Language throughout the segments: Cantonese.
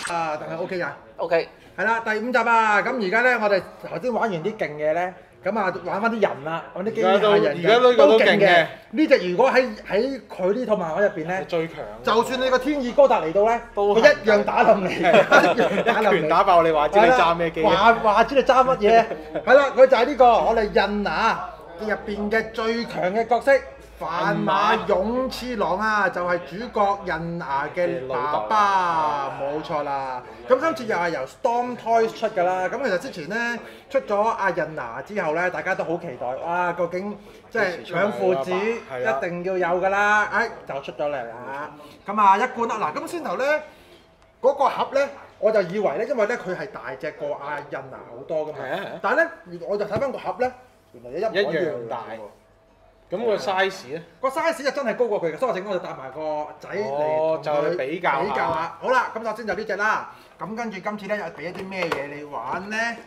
但係 OK 㗎。 OK， 係啦，第5集啊！咁而家咧，我哋頭先玩完啲勁嘢咧，咁啊玩翻啲人啦，揾啲機械人而家呢個都勁嘅。 呢只如果喺佢呢套漫畫入邊咧， 最強。 就算你個天意高達嚟到咧，佢一樣打冧你，一樣拳打爆你，話知你揸咩機？ 話知你揸乜嘢？係啦，佢就係呢個我哋印拿入邊嘅最強嘅角色。範馬勇次郎啊，就係主角印牙嘅爸爸，冇錯啦。咁今次又係由 Storm Toys 出㗎啦。咁其實之前咧出咗阿印牙之後咧，大家都好期待，哇！究竟即係兩父子一定要有㗎啦。就出咗嚟啦。咁啊一貫啦，嗱咁先頭咧嗰個盒咧，我就以為咧，因為咧佢係大隻過阿印牙好多㗎嘛。但係咧，我就睇翻個盒咧，原來一模一樣大。 咁個 size 咧？ 個 size 就真係高過佢嘅，所以我整我就帶埋個仔嚟同佢比較下。好啦，咁首先就呢只啦。咁跟住今次咧又俾一啲咩嘢你玩咧？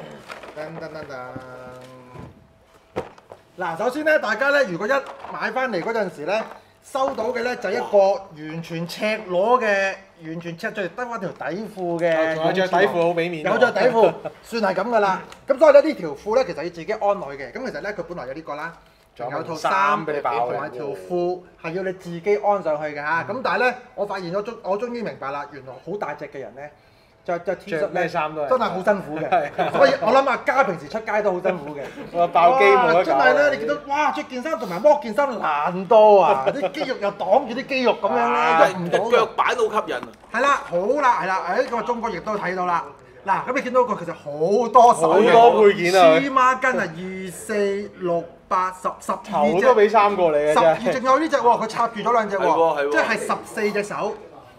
嗱，首先咧，大家咧如果一買翻嚟嗰陣時咧，收到嘅咧就一個完全赤裸嘅，完全赤著得翻條底褲嘅。 仲有著底褲好俾面。 有著底褲，算係咁噶啦。咁所以咧呢條褲咧其實要自己安內嘅。咁其實咧佢本來有呢個啦。仲有套衫俾你爆嘅，同埋條褲係要你自己安上去嘅嚇。咁但係咧，我發現我終於明白啦，原來好大隻嘅人咧，着 T 恤咩衫都係真係好辛苦嘅。所以我諗阿嘉平時出街都好辛苦嘅。 我爆機冇得搞。 真係咧，你見到哇，着件衫同埋剝件衫難多啊！啲肌肉又擋住啲肌肉咁樣咧，喐唔到嘅。 腳擺到吸引啊！ 係啦，好啦，係啦，咁啊中國亦都睇到啦。嗱，咁你見到個其實好多手嘅， 好多配件啊！ 黐孖筋啊，2、4、6、8、10、12隻， 頭都俾3個你嘅啫。 12仲有呢隻喎，佢插住咗2隻喎，即係14隻手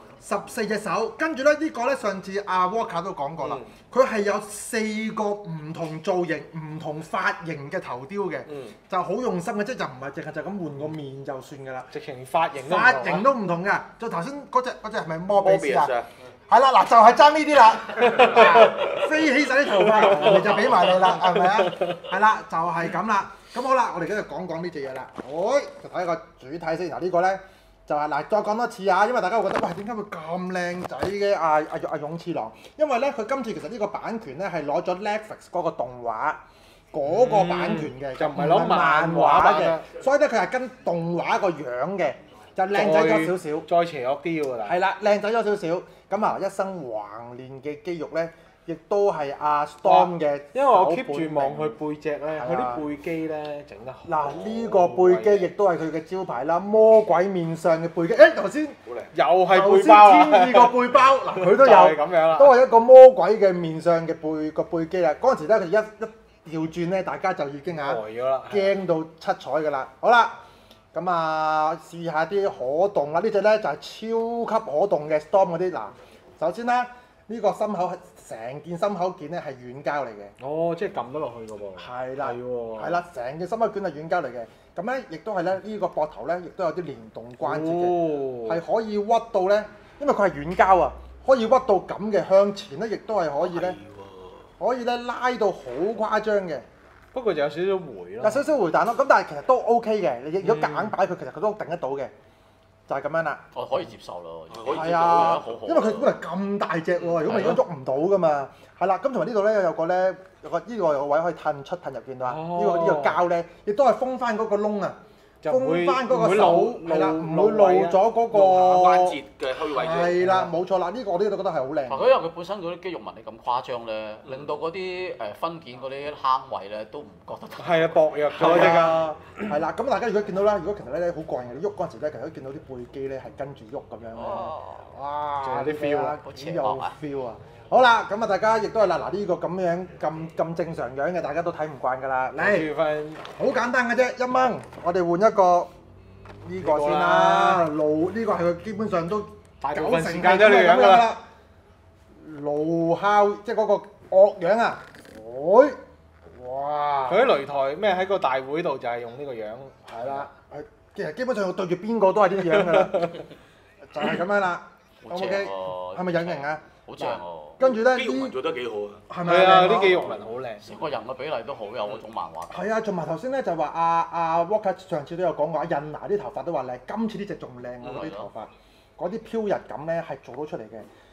，14隻手。跟住咧呢個咧上次阿 Walker 都講過啦，佢係有4個唔同造型、唔同髮型嘅頭雕嘅，就好用心嘅，即係就唔係淨係就咁換個面就算㗎啦。 直情髮型都唔同㗎。就頭先嗰隻係咪摩比斯啊？係啦，嗱就係爭呢啲啦，飛起晒啲頭髮，人哋就俾埋你啦，係咪啊？係啦，就係咁啦。咁好啦，我哋今日講講呢隻嘢啦。就睇個主體先。嗱呢個咧就係嗱，再講多次啊，因為大家會覺得喂點解會咁靚仔嘅阿勇次郎？因為咧佢今次其實呢個版權咧係攞咗 Netflix 嗰個動畫嗰個版權嘅，就唔係攞漫畫嘅，所以咧佢係跟動畫個樣嘅。就靚仔咗少少， 再邪惡啲喎， 係啦，靚仔咗少少。咁啊，一身橫練嘅肌肉咧，亦都係阿 Storm 嘅。 因為我 keep 住望佢背脊咧，佢啲背肌咧整得好。 嗱，呢個背肌亦都係佢嘅招牌啦，魔鬼面上嘅背肌。頭先又係背包啊！ 天意個背包，嗱佢都有， 咁樣啦， 都係一個魔鬼嘅面上嘅背肌啦。嗰陣時咧，佢一調轉咧，大家就已經驚到七彩㗎啦。好啦。咁啊，試下啲可動啦！呢隻咧就係超級可動嘅 Storm 嗰啲。嗱，首先啦，呢個心口成件心口件咧係軟膠嚟嘅。 哦，即係撳得落去㗎噃。 係啦， 係喎。 係啦，成件心口件係軟膠嚟嘅。咁咧，亦都係咧呢個膊頭咧，亦都有啲連動關節嘅，係可以屈到咧，因為佢係軟膠啊，可以屈到咁嘅向前咧，亦都係可以咧，拉到好誇張嘅。 不過就有少少回咯， 有少少回彈咯，咁但係其實都 OK 嘅。你如果夾硬擺佢，其實佢都頂得到嘅，就係咁樣啦。 我可以接受咯， 係啊，因為佢本來咁大隻喎，如果唔係應該喐唔到噶嘛。係啦，咁同埋呢度咧有個呢個位可以褪出褪入，見到啊？呢個膠咧，亦都係封翻嗰個窿啊，封翻嗰個手係啦，唔會露咗嗰個關節嘅虛位。 係啦，冇錯啦，呢個我呢度覺得係好靚。 佢因為佢本身嗰啲肌肉紋理咁誇張咧，令到嗰啲分件嗰啲坑位咧都唔覺得。 係啊，薄弱咗啲㗎。 係啦，咁大家如果見到啦，如果其實咧好過癮嘅，你喐嗰陣時咧，其實都見到啲背肌咧係跟住喐咁樣咧。哇！ 仲有啲 feel 啊， 好有 feel 啊！好啦，咁啊大家亦都係嗱呢個咁樣咁正常樣嘅，大家都睇唔慣㗎啦。嚟，好簡單嘅啫，1蚊，我哋換一個呢個先啦。呢個係佢基本上都90%時間都係咁樣啦。盧孝即係嗰個惡樣啊！哇！ 佢喺擂台咩喺個大會度就係用呢個樣。 係啦，其實基本上對住邊個都係呢樣㗎啦，就係咁樣啦。OK，係咪隱形啊？ 好正喎！ 跟住咧， 肌肉紋做得幾好啊！ 係咪啊？啲肌肉紋好靚， 成個人嘅比例都好有嗰種漫畫。 係啊，同埋頭先咧就話阿 Walker 上次都有講過，印拿啲頭髮都話靚，今次呢隻仲靚喎，嗰啲頭髮，嗰啲飄逸感咧係做到出嚟嘅。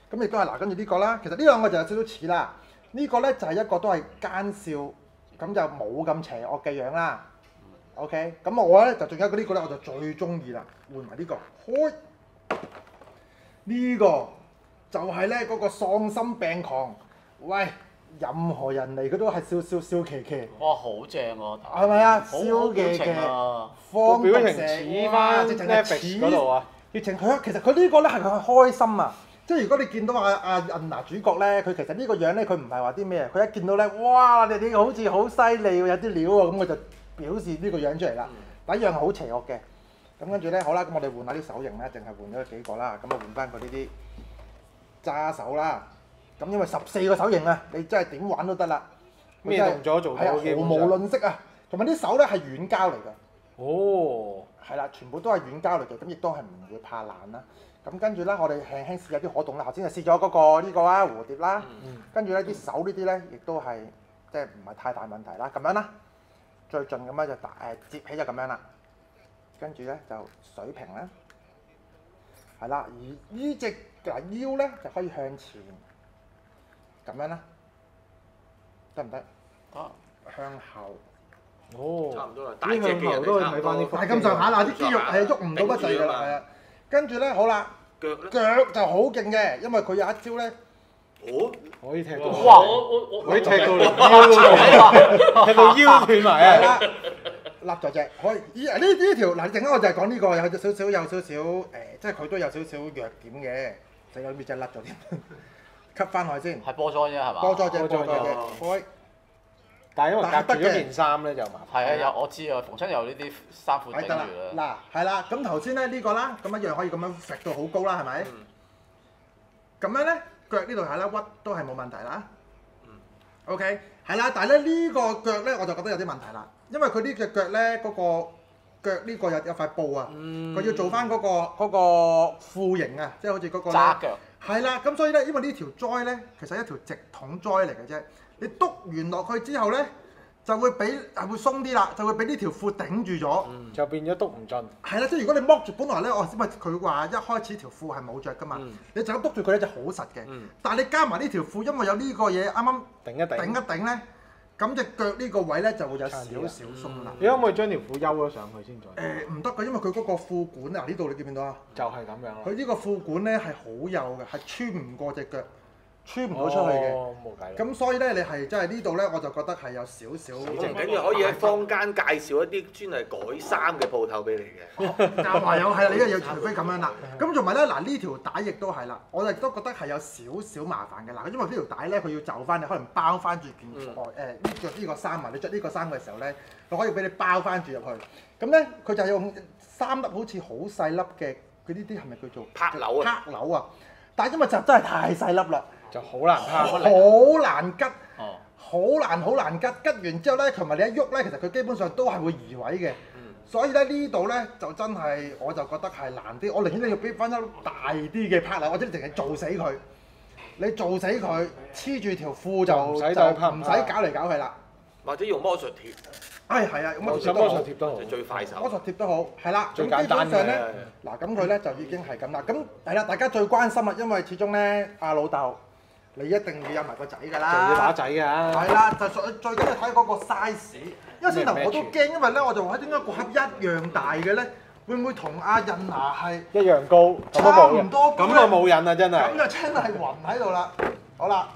咁亦都係嗱，跟住呢個啦，其實呢兩個就有少少似啦。呢個咧就係一個都係奸笑，咁就冇咁邪惡嘅樣啦。OK，咁我咧就仲有一個呢個咧，我就最中意啦，換埋呢個，開呢個就係咧嗰個喪心病狂，喂，任何人嚟佢都係笑奇奇， 哇，好正喎！ 係咪啊？ 好笑表奇奇， 情啊！ 放表情毒蛇似哇翻直情係 Netflix 嗰度啊！ 直情佢其實佢呢個咧係佢開心啊！即係如果你見到阿印娜主角咧，佢其實呢個樣咧，佢唔係話啲咩，佢一見到咧，哇！你哋好似好犀利喎，有啲料喎，咁佢就表示呢個樣出嚟啦。第一樣係好邪惡嘅，咁跟住咧，好啦，咁我哋換下啲手型啦，淨係換咗幾個啦，咁啊換翻佢呢啲揸手啦。咁因為14個手型啊，你真係點玩都得啦。 咩動作做到係啊， 基本上毫無論色啊，同埋啲手咧係軟膠嚟㗎。 哦， 係啦，全部都係軟膠嚟嘅，咁亦都係唔會怕爛啦。咁跟住咧，我哋輕輕試下啲可動啦。頭先就試咗嗰個呢個啊蝴蝶啦，跟住咧啲手呢啲咧，亦都係即係唔係太大問題啦。咁樣啦，最盡咁樣就接起就咁樣啦。跟住咧就水平啦，係啦。而呢隻腰咧就可以向前咁樣啦，得唔得？ 得。 向後。 哦， 差唔多啦，大呢隻嘅人向後都可以差唔多睇翻啲。 係咁上下啦，啲肌肉係喐唔到乜滯㗎啦，係啊。跟住咧，好啦， 腳咧， 腳就好勁嘅，因為佢有一招咧， 哦， 可以踢到， 哇可以踢到嚟腰度，踢到腰斷埋係啊！ 啦，笠咗隻，可以呢條嗱，陣間我就係講呢個有少少即係佢都有少少弱點嘅，就有呢隻甩咗添，吸翻落去先， 係波咗啫係嘛？ 多咗隻， 多咗隻開， 但係因為隔住咗件衫咧就麻煩。 係啊，有我知啊，逢親有呢啲衫褲頂住係得啦， 啦。 嗱係啦，咁頭先咧呢個啦，咁一樣可以咁樣揈到好高啦，係咪？咁樣咧腳呢度係啦，屈都係冇問題啦。OK，係啦，但係咧呢個腳咧我就覺得有啲問題啦，因為佢呢隻腳咧嗰個腳呢個有塊布啊，佢要做翻嗰個褲型啊，即係好似嗰個咧揸腳。 係啦，咁所以咧，因為呢條栽咧其實係一條直筒栽嚟嘅啫，你篤完落去之後咧就會俾會鬆啲啦，就會俾呢條褲頂住咗。 就變咗篤唔盡。 係啦，即係如果你剝住，本來咧因為佢話一開始條褲係冇着噶嘛，你就咁篤住佢咧就好實嘅。但係你加埋呢條褲，因為有呢個嘢啱啱頂一頂。 頂一頂咧，咁隻腳呢個位咧就會有少少鬆啦。 你可唔可以將條褲休咗上去先再？ 唔得㗎，因為佢嗰個褲管啊，呢度你見唔見到啊？ 就係咁樣啦。 佢呢個褲管咧係好幼嘅，係穿唔過隻腳，穿唔到出去嘅。 哦，冇計啦。 咁所以咧，你係真係呢度咧，我就覺得係有少少。 唔緊要，可以喺坊間介紹一啲專係改衫嘅鋪頭俾你嘅。 夾埋有係啦，你一要除非咁樣啦。咁同埋咧，嗱呢條帶亦都係啦，我亦都覺得係有少少麻煩嘅。嗱，因為呢條帶咧，佢要就翻你，可能包翻住件呢個衫啊。你着呢個衫嘅時候咧，佢可以俾你包翻住入去。咁咧，佢就用3粒好似好細粒嘅，佢呢啲係咪叫做拍鈕啊？ 拍鈕啊！但係因為就真係太細粒啦。 就好難拍。 好難吉，好難吉。吉完之後咧，同埋你一喐咧，其實佢基本上都係會移位嘅。所以咧呢度咧就真係我就覺得係難啲。我寧願你要俾翻一大啲嘅拍啦，或者你淨係做死佢。你做死佢，黐住條褲就唔使再拍唔使搞嚟搞去啦。 或者用魔術貼， 係啊，魔術魔術貼都好就。最快手。 魔術貼都好，係啦。 最咁基簡單嘅本上咧，嗱咁佢咧就已經係咁啦。咁係啦，大家最關心啦，因為始終咧阿老豆。你一定要有埋個仔㗎啦， 就要打仔㗎。 係啦，就最緊要睇嗰個 size。因為先頭我都驚，因為咧我就話點解個盒一樣大嘅咧？會唔會同阿印娜係一樣高， 差唔多高咁咧？ 就冇癮啦，真係。 咁就真係暈喺度啦。好啦，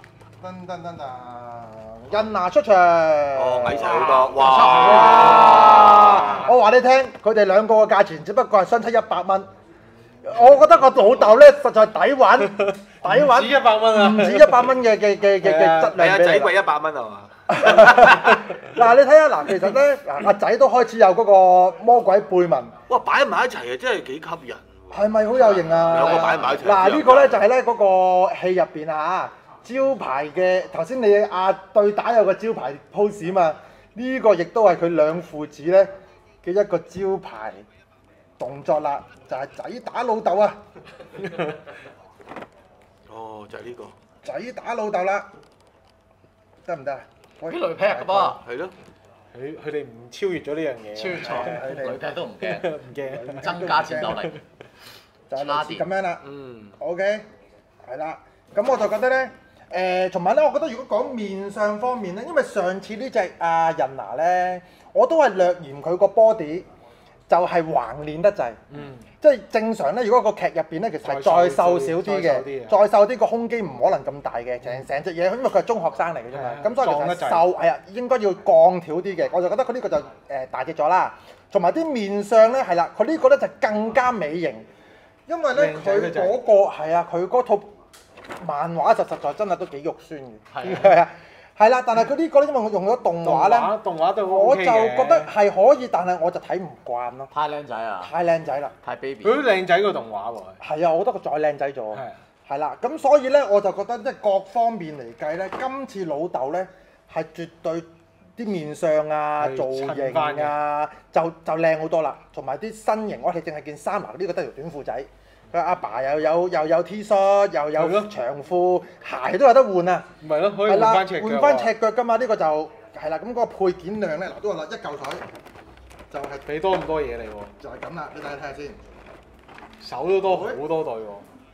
印娜出場。 哦，矮晒好多，哇！ 我話你聽，佢哋兩個嘅價錢只不過係相差100蚊。我覺得個老豆咧實在抵玩，抵玩。 唔止100蚊啊！ 唔止100蚊嘅質量係啊， 俾你啦。 仔貴100蚊係嘛？ 嗱，你睇下嗱，其實咧嗱，阿仔都開始有嗰個魔鬼背紋， 哇！擺埋一齊啊，真係幾吸引喎。 係咪好有型啊？ 兩個擺埋一齊。 嗱，呢個咧就係咧嗰個戲入邊啊招牌嘅頭先你對打有個招牌 pose 嘛，呢個亦都係佢兩父子咧嘅一個招牌動作啦，就係仔打老豆啊！ 哦，就係呢個。 仔打老豆啦，得唔得啊？ 啲雷劈㗎噃， 係咯。 佢哋唔超越咗呢樣嘢。 超越咗，雷劈都唔驚， 唔驚。 增加戰鬥力。 就係類似咁樣啦。 嗯。 OK，係啦。 咁我就覺得咧，同埋咧，我覺得如果講面相方面咧，因為上次呢隻阿人娜咧，我都係略嫌佢個 body 就係橫練得滯。即係正常咧，如果個劇入邊咧，其實係再瘦少啲嘅，再瘦啲個胸肌唔可能咁大嘅，成隻嘢，因為佢係中學生嚟嘅啫嘛。咁所以其實瘦係啊，應該要鋼條啲嘅。我就覺得佢呢個就大隻咗啦。同埋啲面相咧係啦，佢呢個咧就更加美型，因為咧佢嗰個係啊，佢嗰套漫畫就實在真係都幾肉酸嘅。係啊。係啦，但係佢呢個咧，因為我用咗動畫咧， 動畫都我就覺得係可以，但係我就睇唔慣咯。 太靚仔啊！ 太靚仔啦！ 太 baby。 佢都靚仔個動畫喎。 係啊，我覺得佢再靚仔咗。係啦，咁所以咧，我就覺得即係各方面嚟計咧，今次老豆咧係絕對啲面相啊、造型啊，就靚好多啦，同埋啲身形，我哋淨係見衫呢個得條短褲仔。佢阿爸又有 T 恤，又有長褲，鞋都有得換啊！ 唔係咯，可以換翻赤腳。 換翻赤腳㗎嘛？呢個就係啦。咁嗰個配件量咧，嗱都話啦，一嚿水就係俾多咁多嘢你喎。 就係咁啦，俾大家睇下先。 手都多好多對喎。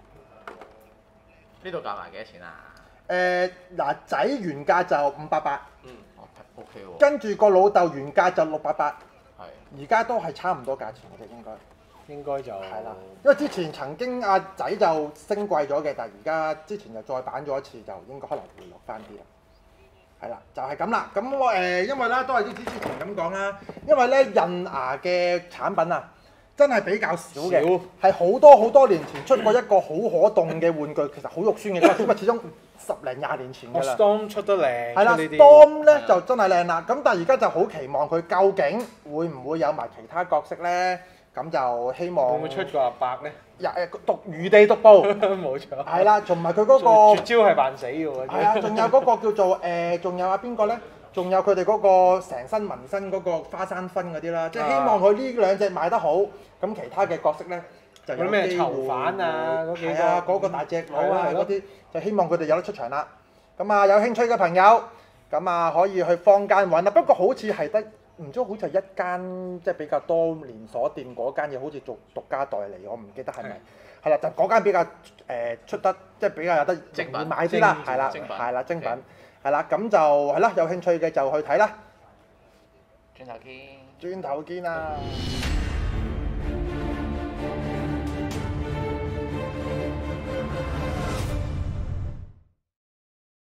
呢度夾埋幾多錢啊？ 嗱仔原價就580。 OK 喎。 跟住個老豆原價就688。係。而家都係差唔多價錢嘅啫，應該就係啦，因為之前曾經阿仔就升貴咗嘅，但係而家之前就再版咗一次，就應該可能回落翻啲啦。係啦，就係咁啦。咁我因為咧都係啲之前咁講啦，因為咧印牙嘅產品啊，真係比較少嘅，係好多年前出過一個好可動嘅玩具，其實好肉酸嘅，因為始終10零20年前㗎啦。 Storm 出得靚， 係啦 ，Storm 咧就真係靚啦。咁但係而家就好期望佢究竟會唔會有埋其他角色咧？咁就希望會唔會出個阿伯咧？ 餘地獨步， 冇錯。 係啦，同埋佢嗰個絕招係扮死嘅喎。 係啊，仲有嗰個叫做仲有邊個咧？仲有佢哋嗰個成身紋身嗰個花山薰嗰啲啦，即係希望佢呢兩隻賣得好，咁其他嘅角色咧就有咩囚犯啊嗰幾個， 係啊，嗰個大隻佬啊嗰啲，就希望佢哋有得出場啦。咁啊，有興趣嘅朋友，咁啊可以去坊間揾啦。不過好似係得。唔知好似係一間即係比較多連鎖店嗰間嘢，好似做獨家代理，我唔記得係咪？係啦，就嗰間比較出得即係比較有得容易買啲啦，係啦，係啦，精品，係啦，咁就係啦，有興趣嘅就去睇啦。 轉頭見。 轉頭見啊！